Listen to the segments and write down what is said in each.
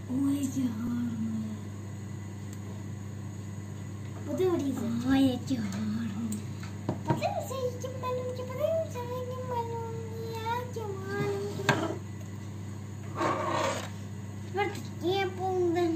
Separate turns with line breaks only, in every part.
Ой, яке гарне.
Буду врізати.
Ой, яке гарне.
Подивимося, які малюнки, подивимося, які малюнки, які маленькі. Тепер таке буде.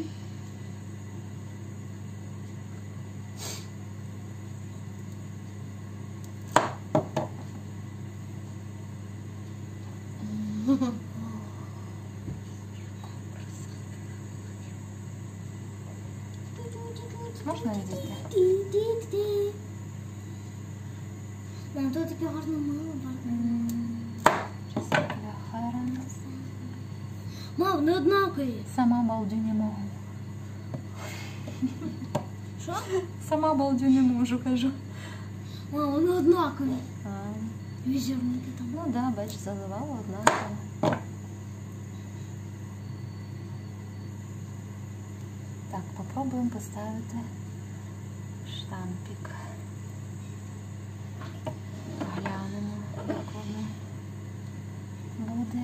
Можна відійти?
Ті-ті-ті. Мам, тут таке гарне мило.
Мам, не однакові.
Сама балдю не можу.
Що?
Сама балдю не можу, кажу.
Мам, вони однакові.
А,
Візерники там.
ну да, бач, заливала однаково. Так, попробуємо поставити штампик. Глянемо, як воно буде.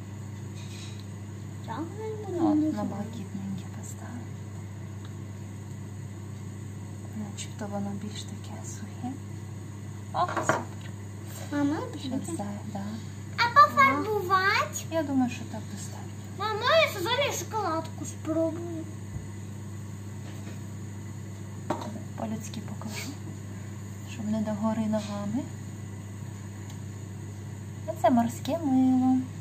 Ну, от на блакитненьке поставимо. Начебто воно більш таке сухе. О, супер.
Мама,
Ще взяти, да.
а пофарбувати?
Я думаю, що так достатньо.
Мама, я зараз шоколадку спробую.
По-людськи покажу, щоб не догори ногами. Це морське мило.